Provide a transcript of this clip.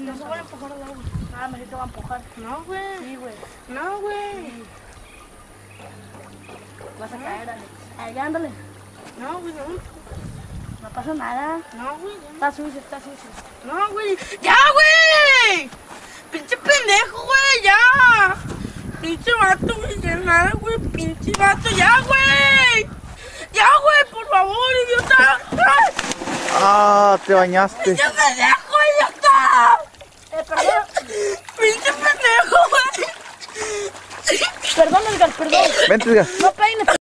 No se van a empujar al agua. Ah, me te va a empujar. No, güey. Sí, güey. No, güey. Vas a caer, Alex. Allá, ándale. No, güey, no. No pasa nada. No, güey. Está sucio, está sucio. No, güey. ¡Ya, güey! ¡Pinche pendejo, güey! ¡Ya! ¡Pinche vato, güey! ¡Ya nada, güey! ¡Pinche vato! ¡Ya, güey! ¡Ya, güey! ¡Por favor, idiota! ¡Ay! Ah, te bañaste. ¡Pinche pendejo, idiota! Perdón. ¡Pinche pendejo, güey! Perdón, Edgar, perdón. Vente, Edgar. No peines.